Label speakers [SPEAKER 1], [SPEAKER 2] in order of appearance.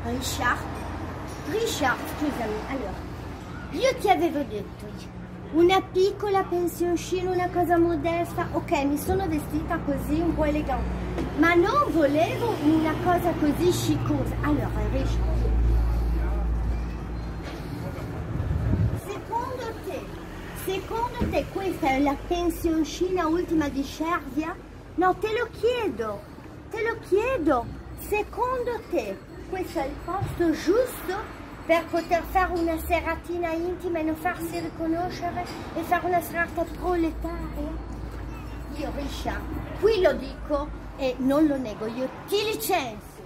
[SPEAKER 1] Richard, scusami, allora, io ti avevo detto una piccola pensioncina, una cosa modesta, ok, mi sono vestita così un po' elegante, ma non volevo una cosa così sciccosa. Allora, Richard, secondo te questa è la pensioncina ultima di Cervia? No, te lo chiedo, secondo te questo è il posto giusto per poter fare una seratina intima e non farsi riconoscere e fare una serata proletaria? Io, Richard, qui lo dico e non lo nego, io ti licenzio.